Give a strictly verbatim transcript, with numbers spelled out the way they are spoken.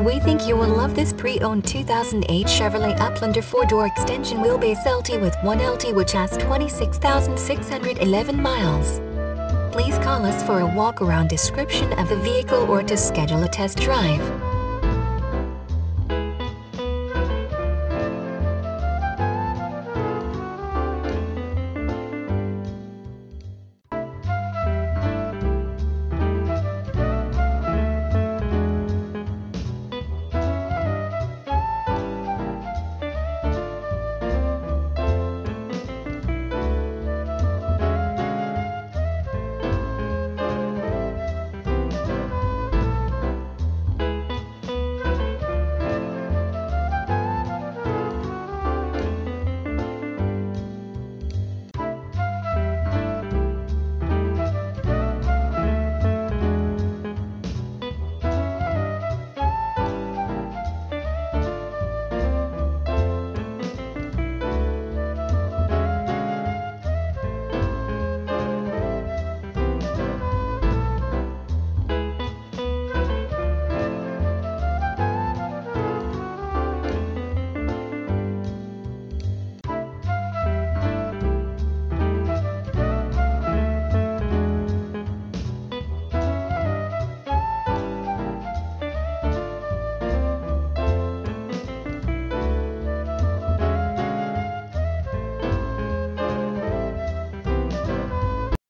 We think you will love this pre-owned two thousand eight Chevrolet Uplander four-door extension wheelbase L T with one L T, which has twenty-six thousand six hundred eleven miles. Please call us for a walk-around description of the vehicle or to schedule a test drive.